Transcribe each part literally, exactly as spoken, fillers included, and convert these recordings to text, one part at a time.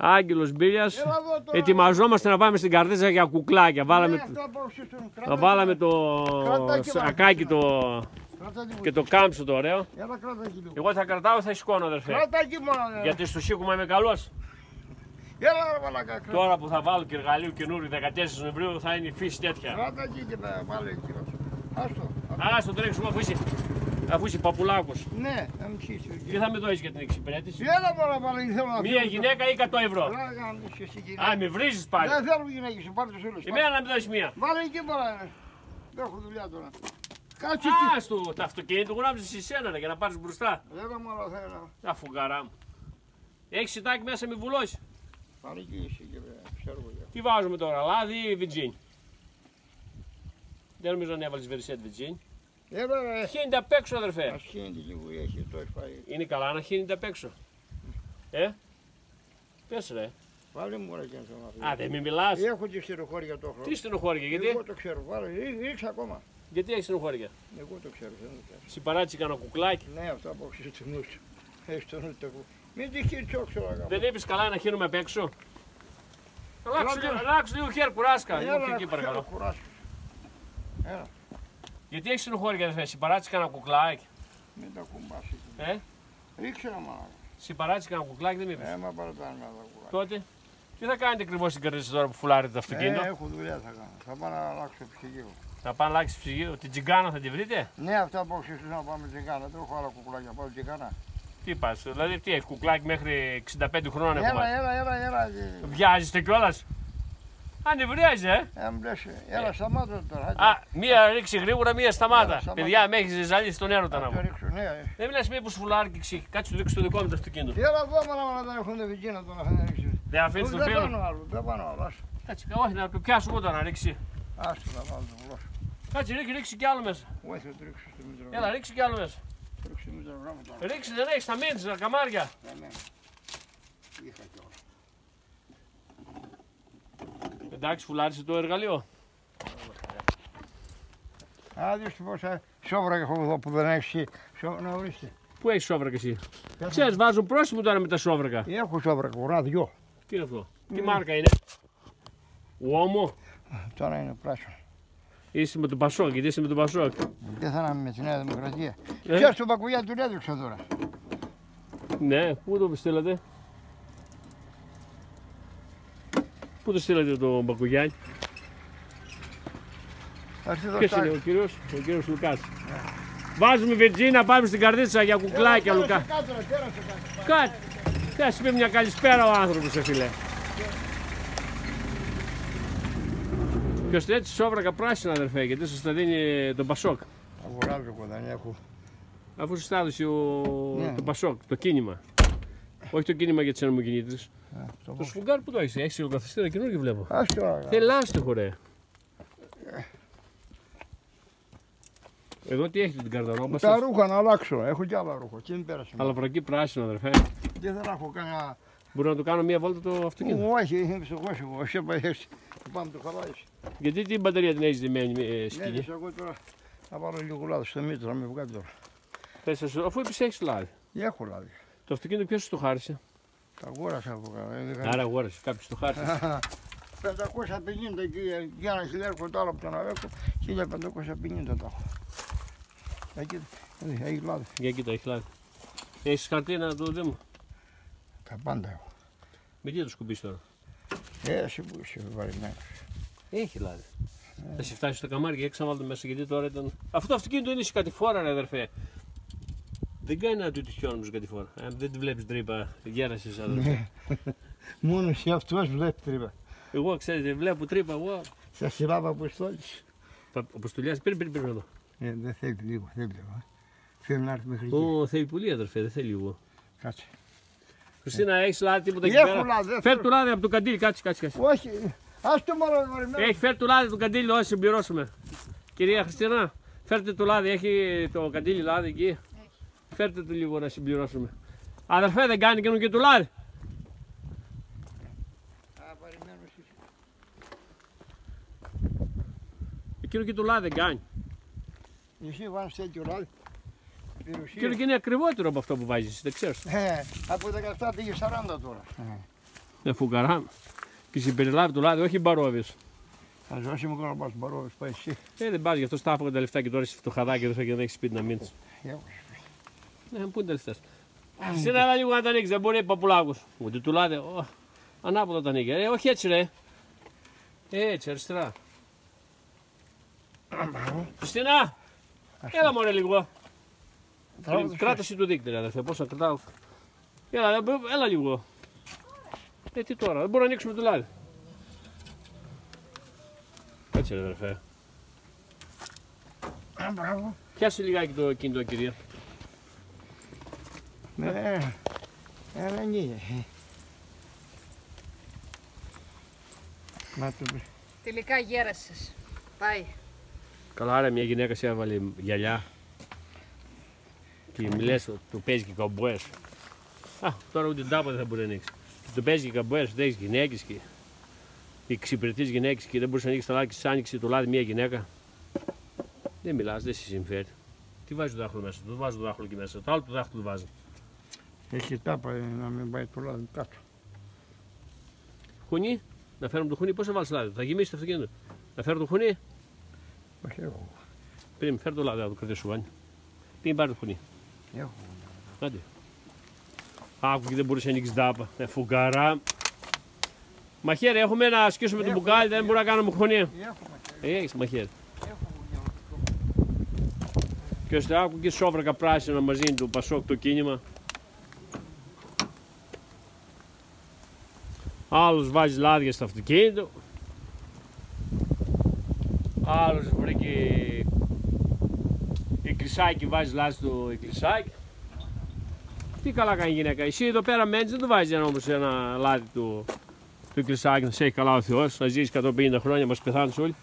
Άγγελος Μπίλιας. Ετοιμαζόμαστε να πάμε στην Καρδίτσα για κουκλάκια. Βάλαμε, ναι, βάλαμε το σακάκι το... και το κάμψο το ωραίο. Εγώ θα κρατάω, θα σηκώνω αδερφέ. Γιατί στο σήκωμα είμαι καλός. Τώρα που θα βάλω και εργαλείο καινούριο δεκατέσσερις Νοεμβρίου θα είναι η φύση τέτοια. Άστο τρέξουμε αφού είσαι, αφού είσαι παπουλάκος. Ναι, θα μου ψήσει. Τι θα με δώσεις για την εξυπηρέτηση? Έλα μωρά πάλι, θέλω να φύγω. Μία γυναίκα ή εκατό ευρώ. Α, με βρίζεις πάλι. Δεν θέλω γυναίκες, πάρτε τους όλους. Εμένα να με δώσεις μία. Βάλε εκεί μωρά. Δεν έχω δουλειά τώρα. Κάτσε εκεί. Άστο, το αυτοκίνητο γράψεις εσένα για να πάρεις μπροστά. Έλα μωρά θέλω. Αφού γαρά μου. Έχεις σιτάκι μέσα με βουλώσει. Πάλι εκεί είσαι και ξέρω εγώ. Τι βάζουμε τώρα, λάδι ή βιτζίνι? Δεν νομίζω να έβαλες βερσέτ βιτζίνι. Χύνεται απ' έξω αδερφέ. Ας χύνεται λίγο, έχει το έχει πάει. Είναι καλά να χύνεται απ' έξω. Ε, πες ρε. Βάλε μου ρε και να το μάθει. Α, δεν μη μιλάς. Έχω και στενοχώρια το χρόνο. Τι στενοχώρια, γιατί? Εγώ το ξέρω, βάλε, ρίξε ακόμα. Γιατί έχεις στενοχώρια? Εγώ το ξέρω, δεν το ξέρω. Συμπαράτησε κανένα κουκλάκι. Ναι, αυτό από έξω στο νου σου. Έχεις το νου του. Μην τυχεί τσόξο αγάπη. Δεν είπες καλά να χύνουμε απ' έξω? Αλλάξου λίγο χέρ, κουράσκα. Λίγο εκεί παρακαλώ. Έλα. Γιατί έχεις στενοχώρια αδερφέ, συμπαράτησε κανένα κουκλάκι? Μην τα κουμπάσει. Ε? Ρίξε να μάθει. Συμπαράτησε κανένα κουκλάκι, δεν είπες? Ε, μα παρατάνε με τα κουκλάκι. Τότε, τι θα κάνετε ακριβώς στην Καρδίτσα τώρα που φουλάρετε το αυτοκίνητο? Ε, έχω δουλειά θα κάνω. Θα πάω να αλλάξω ψυγείο. Θα πάω να αλλάξει ψυγείο. Την Τζιγκάνα θα τη βρείτε? Ναι, αυτά από έξω να πάμε Τζιγκάνα. Δεν έχω άλλα κουκλάκια. Πάω Τζιγκάνα. Τι πας, δηλαδή τι έχει, κουκλάκι μέχρι εξήντα πέντε χρόνων έλα, έχουμε? Έλα, έλα, έλα. Βιάζεστε κιόλας? Ανεβριάζει, ε! Ε, μου λες, έλα, σταμάτα τώρα. Α, μία ρίξει γρήγορα, μία σταμάτα. Έλα, παιδιά, με έχεις ζαλίσει τον έρωτα να μου. Ναι. Δεν μιλάς μήπως φουλάρει και ξύχει. Κάτσε το ρίξω το δικό μου το αυτοκίνητο. Έλα εδώ, μα να δεν έχουν ευκαιρία τώρα να ρίξει. Δεν αφήνεις τον φίλο. Δεν πάνω άλλο, δεν πάνω άλλο. Κάτσε, όχι να το πιάσω εγώ τώρα να ρίξει. Άστο να βάλω το γλώσσο. Κάτσε, ρίξει, ρίξει κι άλλο μέσα. Όχι, θα το ρίξω στο μήτρο. Έλα, ρίξει κι άλλο μέσα. Ρίξει, δεν έχεις τα μίντς, τα καμάρια. Ναι, είχα κιόλας. Εντάξει, φουλάρισε το εργαλείο. Α, δεις πόσα σόβρα έχω εδώ που δεν έχεις να ορίστε. Πού έχεις σόβρακα εσύ? Ξέρεις, βάζουν πρόσημο τώρα με τα σόβρακα. Έχω σόβρακα, ουρά, δυο. Τι είναι αυτό? Mm. Τι μάρκα είναι? Uomo. Τώρα είναι πράσινο. Είσαι με τον Πασόκ, γιατί είσαι με τον Πασόκ. Δεν θα είμαι με τη Νέα Δημοκρατία. Ε? Ξέρεις τον Μπακουγιά του έδειξα τώρα. Ναι, πού το στείλατε? Πού το στείλατε τον Μπακουγιάννη? Ποιος είναι ο κύριος? Ο κύριος Λουκάς. Yeah. Βάζουμε βιτζίνα, πάμε στην Καρδίτσα για κουκλάκια, Λουκά. Κάτσε. Θα σου πει μια καλησπέρα ο άνθρωπος, ε, φίλε. Ποιος έτσι σόβρακα πράσινα, αδερφέ, γιατί σας τα δίνει τον Πασόκ. Αγοράζω εγώ, δεν έχω. Αφού σας τα έδωσε ο... yeah. το Πασόκ, το κίνημα. Όχι το κίνημα για τις ανεμοκινήτρες. Yeah, το το σφουγγάρι που το έχεις, έχεις σιλοκαθιστήρα καινούργιο βλέπω. Θέλει λάστιχο ρε. Yeah. Εδώ τι έχετε την καρταρόμπα σας? Τα ρούχα να αλλάξω, έχω κι άλλα ρούχα. Τι μην πέρασε. Αλαφρακή πράσινο αδερφέ. Δεν θα έχω κανένα. Μπορώ να το κάνω μία βόλτα το αυτοκίνητο? Όχι, είναι ψυχός εγώ, εσύ είπες, πάμε το χαλάεις. Γιατί την μπαταρία την έχεις δεμένη ε, σκηνή? Ναι, εγώ τώρα θα βάλω λίγο λάδι στο μήτρο, να με βγάλει τώρα. Πες, αφού είπες έχεις λάδι. Έχω λάδι. Το αυτοκίνητο ποιος το χάρισε? Τα αγόρασα από κάτω. Άρα αγόρασε, κάποιος το χάρισε. πεντακόσια πενήντα και για ένα χιλιάρικο το άλλο από τον Αρέκο, χίλια πεντακόσια πενήντα το έχω. Εκεί, έχει λάδι. Για κοίτα, έχει λάδι. Έχεις χαρτί να το δούμε? Τα πάντα έχω. Με τι θα το σκουπίσεις τώρα? Ε, εσύ που είσαι βαρημένος. Έχει λάδι. Ε. Θα σε φτάσει στο καμάρι και έξω να βάλω μέσα γιατί τώρα ήταν... Αυτό το αυτοκίνητο είναι σε κατηφόρα ρε αδερφέ. Δεν κάνει να του τυχιώνουμε σε κατηφόρα. Αν δεν τη βλέπεις τρύπα, γέρασες αδερφέ. Μόνο εσύ αυτός βλέπει τρύπα. Εγώ ξέρετε, βλέπω τρύπα, εγώ. Στα συλλάβα Αποστόλης. Ο Αποστολιάς, πριν πριν πριν εδώ. Ε, δεν θέλει λίγο, θέλει λίγο. Θέλει να έρθει μέχρι εκεί. Ω, θέλει πολύ αδερφέ, δεν θέλει εγώ. Κάτσε. Χριστίνα, έχεις λάδι τίποτα εκεί πέρα? Φέρ του λάδι από το καντήλι, κάτσε, κάτσε, κάτσε. Όχι, ας το μόνο βαρεμένο. Έχει φέρ του λάδι το καντήλι, όσοι συμπληρώσουμε. Κυρία Χριστίνα, φέρτε το λάδι, έχει το καντήλι λάδι εκεί. Φέρτε το λίγο να συμπληρώσουμε. Αδερφέ, δεν κάνει και το λάδι. Εκείνο και το λάδι δεν κάνει. Εσύ βάζεις τέτοιο λάδι. Εκείνο και είναι ακριβότερο από αυτό που βάζεις, δεν ξέρεις. Ε, από δεκαεπτά πήγε σαράντα τώρα. Ε. Με φουκαρά. Και συμπεριλάβει το λάδι, όχι μπαρόβες. Θα ζώσει μου να πας μπαρόβες, πάει εσύ. Ε, δεν πας, γι' αυτό στα έφαγα τα λεφτά και τώρα είσαι φτωχαδάκι εδώ και δεν έχεις σπίτι να μείνεις. Ναι, πού είναι τα λεφτά. Στην άλλα λίγο να τα ανοίξεις, δεν μπορεί παπουλάκους. Ούτε του λάδι, ο, ανάποδα τα ανοίγει. Ε, όχι έτσι ρε. Έτσι, αριστερά. Χριστίνα, έλα μωρέ λίγο. Κράταση του δείκτη, αδερφέ, πώς να κρατάω. Έλα, έλα λίγο. Ε, τι τώρα, δεν μπορώ να ανοίξουμε το λάδι. Έτσι ρε αδερφέ. Πιάσε λιγάκι το κινητό, κυρία. Ναι, έλα είναι. Τελικά γέρασες. Πάει. Καλά ρε, μια γυναίκα σε έβαλε γυαλιά. Και μου λες, του παίζει και καμπουές. Α, τώρα ούτε τάπα δεν θα μπορεί να ανοίξει. Του παίζει και καμπουές, ότι έχεις γυναίκες και εξυπηρετείς γυναίκες και δεν μπορείς να ανοίξεις τα λάδι και σας άνοιξε το λάδι μια γυναίκα. Δεν μιλάς, δεν σε συμφέρει. Τι βάζει το δάχτυλο μέσα, το βάζει το δάχτυλο εκεί μέσα, το άλλο το δάχτυλο βάζει. Έχει τάπα να μην πάει το λάδι κάτω. Χουνί, να φέρουμε το χουνί, πώς θα βάλεις λάδι, θα γεμίσει το αυτοκίνητο. Να φέρω το χουνί. Όχι, έχω. Πριν, φέρω το λάδι, θα το κρατήσω βάνι. Πήγαινε πάρε το χουνί. Έχω. Άντε. Άκου και δεν μπορείς να ανοίξεις τάπα. Ε, φουκαρά. Μαχαίρι, έχουμε να ασκήσουμε το μπουκάλι, δεν μπορούμε να κάνουμε χωνία. Έχω μαχαίρι. Ε, έχεις μαχαίρι. Και ώστε άκου και σόβρακα πράσινα μαζί του Πασόκ το κίνημα. Άλλος βάζει λάδια στο αυτοκίνητο. Άλλος βρήκε εκκλησάκι, βάζει λάδι στο εκκλησάκι. Τι καλά κάνει η γυναίκα. Εσύ εδώ πέρα μένεις, δεν το βάζεις όμως ένα λάδι του, του εκκλησάκι, να σε έχει καλά ο Θεός, να ζήσεις εκατόν πενήντα χρόνια, μας πεθάνεις όλοι.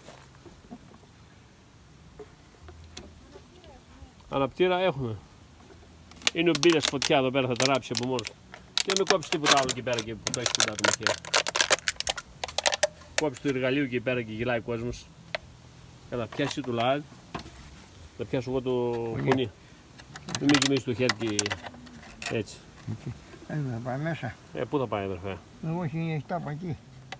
Αναπτήρα έχουμε. Είναι ο μπίλας φωτιά εδώ πέρα, θα τα ράψει από μόνος. Και δεν με κόψει τίποτα άλλο εκεί πέρα και που το έχεις κοντά το μαχαίρι. Κόψει το εργαλείο εκεί πέρα και γελάει ο κόσμος. Έλα, πιάσει το λάδι. Θα πιάσω εγώ το χωνί. Μην με γεμίσεις το χέρι και έτσι. Ε, θα πάει μέσα. Ε, πού θα πάει αδερφέ. Εγώ έχει τάπα εκεί.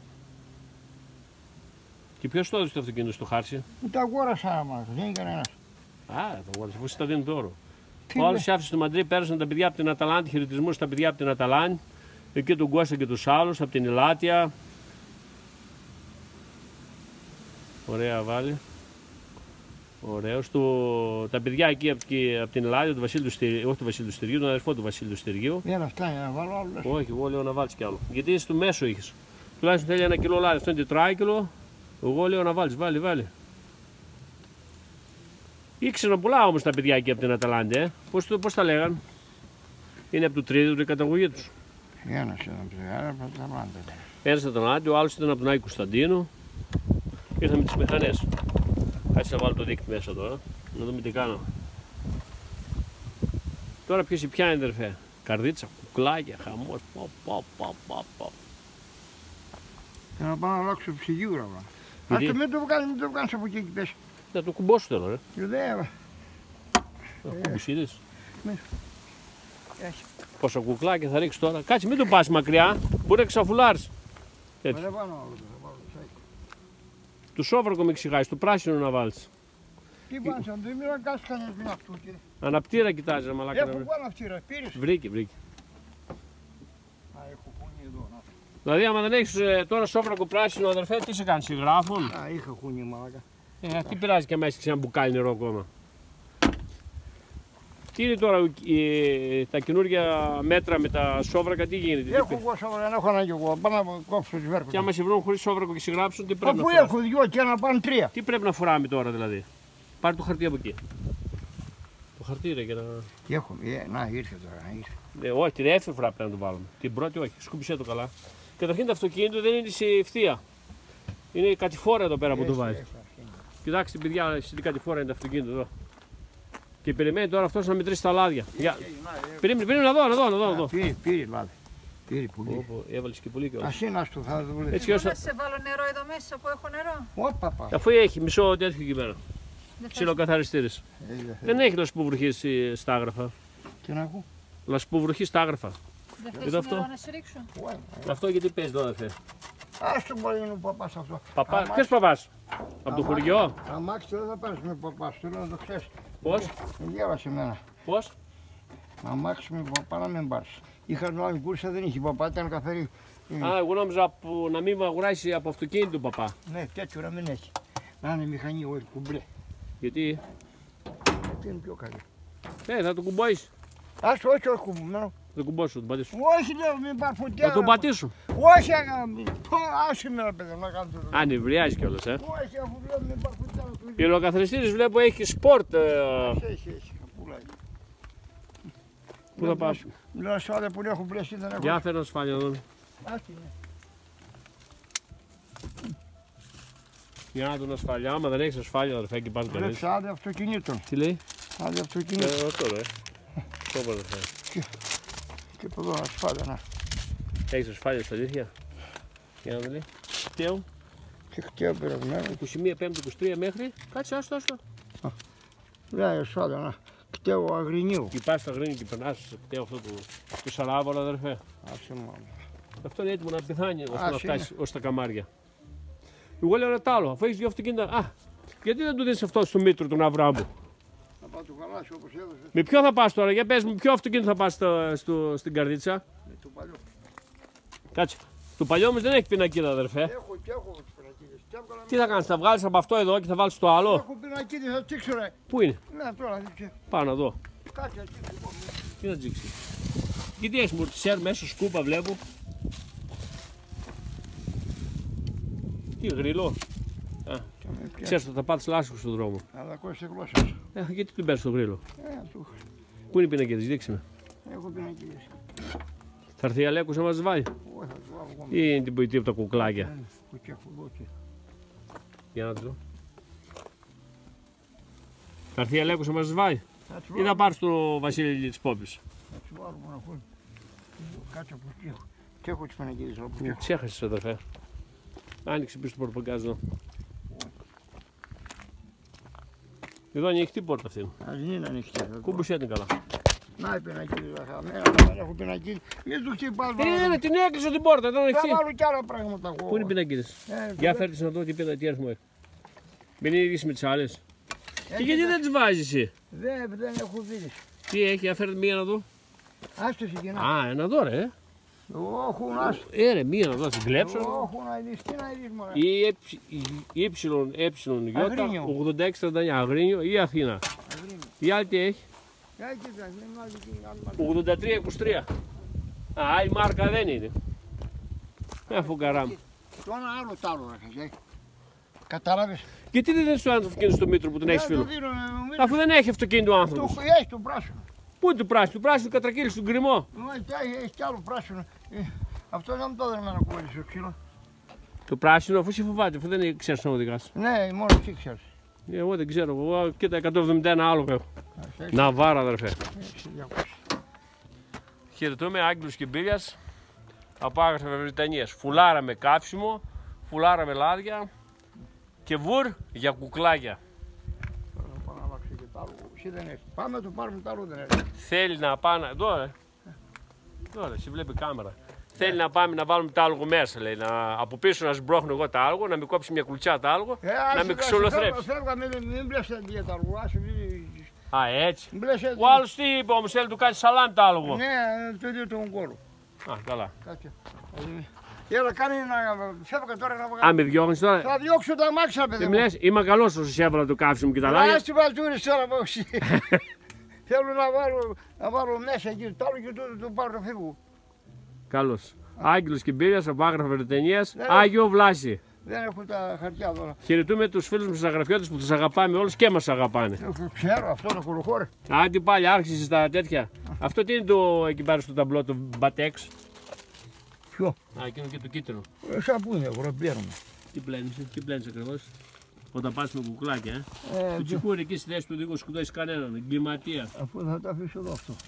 Και ποιος το έδωσε το αυτοκίνητο στο χάρση. Τα αγόρασα άμα, δεν είναι κανένας. Α, το αγόρασα, αφού τα δίνουν τώρα. Ο άλλος άφησε στο Μαντρί, πέρασαν τα παιδιά από την Αταλάντη, χαιρετισμούς στα παιδιά από την Αταλάντη. Εκεί τον Κώστα και τους άλλους από την Ηλάτια. Ωραία βάλει. Ωραίο. Στο... Τα παιδιά εκεί από, από την Ελλάδα, του Βασίλη του Στυργίου, όχι του Βασίλη του Στυργίου, τον αδερφό του Βασίλη του Στυργίου. Ένα φτάνει να βάλω άλλο. Όχι, εγώ λέω να βάλεις κι άλλο. Γιατί είσαι στο μέσο είχες. Τουλάχιστον θέλει ένα κιλό λάδι, αυτό είναι τετράκιλο. Εγώ λέω να βάλεις, βάλει, βάλει. Ήξερα πολλά όμως τα παιδιά εκεί από την Αταλάντη, ε. Πώς, πώς τα λέγαν. Είναι από το Τρίδιο η καταγωγή τους. Ένας ήταν από την Αταλάντη. Ένας από την Αταλάντη, ο άλλος ήταν από τον Άγιο Κωνσταντίνο. Ήρθαμε με τις μηχανές. Κάτσε να βάλω το δίκτυο μέσα τώρα, να δούμε τι κάνω. Τώρα ποιος πιάνει αδερφέ. Καρδίτσα, κουκλάκια, χαμός, πop, pop, pop, pop, pop. Θέλω να πάω να αλλάξω ψυγείο γράμμα. Ας το μην το βγάλεις, μην το βγάλεις από εκεί και πες. Να το κουμπώσω θέλω ρε. Ιδέα. Κουμπισίδες. Πόσα κουκλάκια θα ρίξω τώρα. Κάτσε μην το πας μακριά, μπορεί να ξαφουλάρεις. Δεν πάνω άλλο. Του σόβρακο με ξεχάσεις, του πράσινο να βάλεις. Τι πάνε, δεν μιλάω να κάνεις κανένας με αυτό κύριε. Αναπτήρα κοιτάζει ρε μαλάκα. Έχω εγώ αναπτήρα, πήρες. Βρήκε, βρήκε. Α, έχω χούνι εδώ. Να. Δηλαδή άμα δεν έχεις ε, τώρα σόβρακο πράσινο αδερφέ, τι σε κάνεις, συγγράφων. Α, είχα χούνι μαλάκα. Ε, τι πειράζει και μέσα σε ένα μπουκάλι νερό ακόμα. Τι είναι τώρα ε, τα καινούργια μέτρα με τα σόβρακα, τι γίνεται. Έχω εγώ σόβρακα, δεν έχω ανάγκη εγώ. Πάω να κόψω τις βέρκες. Και άμα σε βρουν χωρίς σόβρακο και σε γράψουν, τι πρέπει Αφού να φοράμε. έχω δυο και να πάνε τρία. Τι πρέπει να φοράμε τώρα δηλαδή. Πάρε το χαρτί από εκεί. Το χαρτί ρε και να... Τι έχω, ε, να ήρθε τώρα, ήρθε. Ε, όχι, τη δεύτερη φορά πρέπει να το βάλουμε. Την πρώτη όχι, σκούπισε το καλά. Καταρχήν το αυτοκίνητο δεν είναι σε ευθεία. Είναι κατηφόρα εδώ πέρα που το βάζει. Κοιτάξτε παιδιά, τι κατηφόρα είναι το αυτοκίνητο εδώ. Και περιμένει τώρα αυτός να μετρήσει τα λάδια. Για... Περίμενε, περίμενε να δω, να δω, να δω. Να δω. Πήρε, πήρε λάδι. Πήρε πολύ. Όπο, έβαλες και πολύ κιόλας. Ας είναι αυτό, θα το δουλεύει. Έτσι ώστε... Να σε βάλω νερό εδώ μέσα που έχω νερό. Ωπα, πα. Αφού έχει μισό τέτοιο εκεί πέρα. Ψιλοκαθαριστήρες. Δεν έχει λασποβρουχή στα άγραφα. Τι να έχω. Λασποβρουχή στα άγραφα. Δεν θες αυτό να σε ρίξω. Αυτό γιατί παίζει τώρα, θε. Ας το μπορεί είναι ο παπάς αυτό. Παπά, ποιος παπάς? Από το χωριό. Αμάξι δεν θα πάρεις με παπάς, θέλω να το ξέρεις. Πώς? Με διάβασε εμένα. Πώς? Αμάξι με παπά να μην πάρεις. Είχα μια άλλη κούρσα, δεν είχε παπά, ήταν καθαρή. Α, εγώ νόμιζα από, να μην αγοράσει από αυτοκίνητο παπά. Ναι, τέτοιο να μην έχει. Να είναι μηχανή όλη κουμπλέ. Γιατί? Τι είναι πιο καλή. Ε, θα το κουμπώσεις. Ας το όχι, όχι κουμπωμένο. Θα το κουμπώσω, θα το πατήσω. Όχι λέω, μην πάρ' φωτιά. Θα το πατήσω. Όχι, άσε με ρε παιδί, να κάνω το. Αν νευριάζει κιόλας, ε. Όχι, αφού λέω μην πάρ' φωτιά. Ο υλοκαθαριστήρης βλέπω έχει σπορτ. Ε... Έχει, έχει, πουλάει. Πού θα πάω? Λέω ασφάλεια που έχω πλέσει δεν έχω. Για φέρω ασφάλεια εδώ. Άσχη, ναι. Για να τον ασφάλεια, άμα δεν έχεις ασφάλεια αδερφέ εκεί πάνω κανείς. Βλέψε άδεια αυτοκινήτων. Τι λέει? Άδεια αυτοκινήτων. Ε, αυτό ρε. Το είπα αδερφέ. Και από εδώ ασφάλεια, να. Έχεις ασφάλεια στα αλήθεια? Για να δει λέει. Κτέου. Και χτėjo περασμένο. είκοσι μία Πέμπτη είκοσι τρία μέχρι. Κάτσε άστο άστο. Λέει ασφάλεια, να. Κταίο Αγρινίου. Και πας στο Αγρίνιο και περνάς κτέου αυτό του, του Σαράβολα αδερφέ. Άσε μόνο. Αυτό είναι έτοιμο να πεθάνει ώστε να Ας είναι. φτάσει ως τα καμάρια. Εγώ λέω ένα τ' άλλο, αφού έχεις δύο αυτοκίνητα. Α, γιατί δεν του δίνεις αυτό στο μήτρο τον Αβράμπου? Θα πάω το γαλάσιο όπως έδωσε. Με ποιο θα πας τώρα, για πες μου, ποιο αυτοκίνητο θα πας στο, στο, στην καρδίτσα? Με το παλιό. Κάτσε. Το παλιό όμως δεν έχει πινακίδα αδερφέ. Έχω και έχω τις πινακίδες. Και έβγαλα Τι θα κάνεις, θα βγάλεις από αυτό εδώ και θα βάλεις το άλλο? Έχω πινακίδες, θα τσίξω ρε. Πού είναι? Ναι, τώρα δείξε. Πάω να δω. Κάτσε να τσίξω λοιπόν. Τι να τζίξει? Και τι έχεις μορτισέρ μέσα σκούπα βλέπω. Τι γρήλο? Α, ξέρεις ότι θα πάτεις λάσικο στον δρόμο. Αλλά κόστησε γλώσσες. Ε, γιατί την παίρνεις στο γρήλο? Ε, του είχα. Πού είναι οι πινακίδες, δείξε με. Έχω πινακίδες. Θα έρθει η Αλέκος να μας βάλει. Όχι, θα του βάλω εγώ. Ή είναι την ποητή από τα κουκλάκια? Ε, κουκιά, φουγκόκια. Για να το δω. Θα έρθει η Αλέκος να μας βάλει. Θα του Ή θα βάλω. πάρεις το Βασίλη της Πόπης? Θα του βάλω μόνο αυτό. Κάτσε από εκεί έχω. Και έχω τις πινακίδες από εκεί. Μου ξέχασες αδερφέ. Άνοιξε πίσω το πορπαγκάζ εδώ. Εδώ είναι ανοιχτή πόρτα αυτή. Ας μην είναι ανοιχτή. Κούμπουσε την καλά. Να οι πινακίδες τα χαμένα, δεν έχω πινακίδες. Μην του χτυπάς. Ε, ναι, την έκλεισε την πόρτα, ήταν Θα ανοιχτή. βάλω κι άλλα πράγματα εγώ. Πού είναι οι πινακίδες? Ε, Για δεν- φέρτε να δω τι πίνα, τι αριθμό έχει. Μην είναι ίδιες με τις άλλες. Και Έχει γιατί τα- δεν τις βάζεις εσύ? Δεν, δεν έχω δει. Τι έχει, για φέρτε μία να δω. Άστο συγκινά. Α, ένα δω ρε. Όχι, άστο. Ε, ρε, μία να δω, την κλέψω. Όχι, να ειδείς. Τι να ειδείς μωρέ. Η Υψηλον Αγρίνιο. ογδόντα έξι τριάντα εννιά Αγρίνιο ή Αθήνα. Αγρίνιο. Η άλλη τι έχει? Για κοίτα, δεν είναι άλλη την άλλη μάρκα. ογδόντα τρία είκοσι τρία. Α, άλλη μάρκα δεν είναι. Ε, φουγκαρά μου. Το ένα άλλο τ' άλλο έχεις, ε. Κατάλαβες. Γιατί δεν δίνεις το αυτοκίνητο στο Μήτρο που τον έχεις Δεν το φίλο? δίνω, νομίζω. Αφού δεν έχει αυτοκίνητο ο Το άνθρωπος. έχει το πράσινο. Πού είναι το πράσινο? Το πράσινο κατρακύλησε τον γκριμό. Μα, και Έχει έχει κι άλλο πράσινο. Ε, Αυτό δεν μου το έδωσε να κουβαλήσει ο ξύλο. Το πράσινο αφού σε φοβάται, αφού δεν ξέρεις να οδηγάς. Ναι, μόνο εσύ ξέρεις. Ε, Εγώ δεν ξέρω, εγώ και τα εκατόν εβδομήντα ένα άλογο έχω. Ας έχεις- Ναβάρα αδερφέ. έχεις διακόσια. Χαιρετούμε, Άγγελος και Μπίλιας από Άγραφα Βρετανίας. Φουλάρα με κάψιμο, φουλάρα με λάδια και βουρ για κουκλάκια. Τώρα θα πάω να αλλάξω και τ' άλλο. Εσύ δεν έχεις. Πάμε να το πάρουμε τ' άλλο δεν έχει. Θέλει να πάμε. Εδώ ρε. Εδώ ρε, σε βλέπει η κάμερα. Θέλει να πάμε να βάλουμε τα άλογο μέσα, λέει. Να, από πίσω να σμπρώχνω εγώ τα άλογο, να με κόψει μια κουλτσιά τα άλογο, Ε, να άσε, με άσε, ξολοθρέψει. φεύγα, φεύγα, μην- μην μπλέσαι για τα αργού, άσε, μην- Α, έτσι. μην μπλέσαι. Ο άλλος τι είπε όμως, θέλει να του κάνει σαλάμ τα άλογο. Ναι, το ίδιο τον κόλλο. Α, καλά. Κάτσε. Έλα, κάνει να φεύγα τώρα να Α, βγάλω. με διώχνεις τώρα. Θα διώξω τα μάξια, παιδί Δεν μου. μου λες, είμαι καλός όσο σε έβαλα το κάψιμο και τα λάδια. Ας τη βαλτούρεις τώρα, όχι. Θέλω να βάλω, να βάλω μέσα εκεί, το άλλο και το, το πάρω να φύγω. Καλώς. Άγγελος και Μπίλιας από Άγραφα Βρετανίας, Ναι. Άγιο Βλάση. Δεν έχω τα χαρτιά τώρα. Χαιρετούμε τους φίλους μας τους αγραφιώτες που τους αγαπάμε όλους και μας αγαπάνε. Εγώ ξέρω, αυτό είναι κολοχώρε. Άντε πάλι άρχισε στα τέτοια. Αυτό τι είναι το εκεί πέρα στο ταμπλό, το Batex. Ποιο. Α, εκείνο και το κίτρινο. Ε, Σαν πού είναι, εγώ δεν πλένομαι. Τι πλένεις, τι πλένεις ακριβώς. Όταν πας με κουκλάκια, ε. Ε, Το ποιο- τσικούρι εκεί στη θέση του δίκου σκουδώσεις κανέναν, εγκληματία. Αφού θα τα αφήσω εδώ αυτό.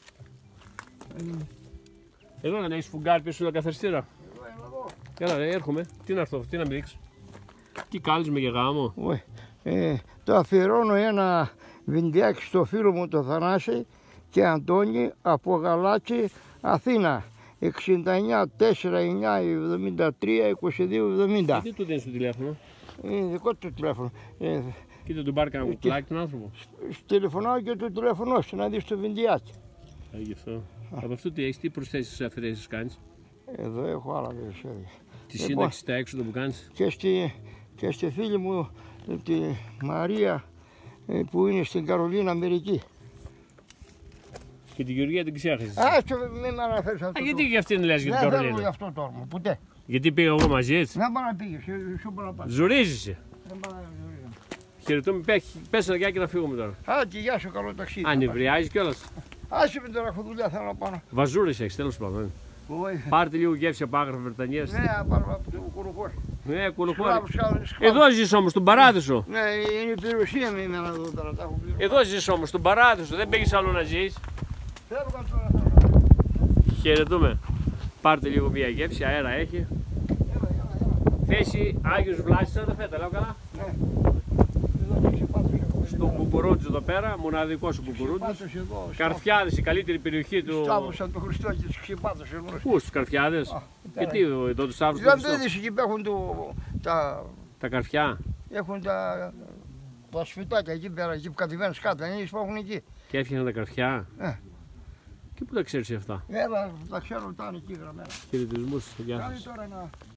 Εδώ δεν έχεις φουγκάρι πίσω στο καθαριστήρα. Εδώ είναι εδώ. Έλα ρε, έρχομαι. Τι να έρθω, τι να με ρίξει. Τι κάλεσαι για γάμο. Ουε, ε, το αφιερώνω ένα βιντεάκι στο φίλο μου το Θανάση και Αντώνη από Γαλάτσι Αθήνα εξήντα εννιά τέσσερα εννιά εβδομήντα τρία είκοσι δύο εβδομήντα. Γιατί του δίνεις το τηλέφωνο? Είναι δικό του τηλέφωνο. Ε, Κοίτα τον πάρει κανένα κουκλάκι τον άνθρωπο. τηλεφωνάω και το τηλέφωνο σου να δεις το βιντεάκι. Α, γι' αυτό. Από αυτό τι έχεις, τι προσθέσεις αφαιρέσεις κάνεις? Εδώ έχω άλλα περισσότερα. Τη σύνταξη, τα έξοδα που κάνεις. Και στη, και στη φίλη μου τη Μαρία που είναι στην Καρολίνα Αμερική. Και τη Γεωργία την ξέχασες. Α, μην με αναφέρεις αυτό. Α, γιατί και αυτήν λες για την Δεν θέλω Καρολίνα? γι' αυτό τώρα, ποτέ. Γιατί πήγα εγώ μαζί έτσι. Δεν πάω να πήγες, σου πάω να πας. Ζουρίζεσαι. Δεν πάω να ζουρίζω. Χαιρετούμε, πες ένα και να φύγουμε τώρα. Α, και γεια σου, καλό ταξίδι. Ανεβριάζεις κιόλας. Άσε με τώρα, έχω δουλειά, θέλω να πάω. Βαζούρες έχεις, τέλος πάντων. Πάρτε λίγο γεύση από Άγραφα Βρετανίας. Ναι, πάρω από το Κουλοφόρι. Ναι, Κουλοφόρι. Σκάβο, σκάβο. Εδώ ζεις όμως, στον Παράδεισο. Ναι, είναι η περιουσία με εμένα εδώ τώρα, τα έχω πει. Εδώ ζεις όμως, στον Παράδεισο, δεν πήγες άλλο να ζεις. Φεύγα τώρα, θα Χαιρετούμε. Πάρτε λίγο μια γεύση, αέρα έχει. Έλα, έλα, έλα. Θέση Άγιος Βλάσης, αν δεν φέτα, λέω καλά. Ναι. Εδώ το ξεπάτωσε εγώ. Στο κουκουρούτζι εδώ πέρα, μοναδικός ο κουκουρούτζις. Ξεπάτωσε εδώ. Καρφιάδες, η καλύτερη περιοχή του. Σταύρωσαν το Χριστό και τους ξεπάτωσε εγώ. Πού, στους Καρφιάδες? Α, Γιατί εδώ τους Σταύρους Δεν το είδες εκεί που έχουν το, τα, τα καρφιά. έχουν τα, τα σφυτάκια εκεί πέρα, εκεί που κατεβαίνεις κάτω, δεν είδες που έχουν εκεί. Και έφτιαχναν τα καρφιά. Ε. Και πού τα ξέρεις αυτά? Έλα, τα ξέρω, τα είναι εκεί γραμμένα. Χαιρετισμούς, γεια Κάνει σας. τώρα να...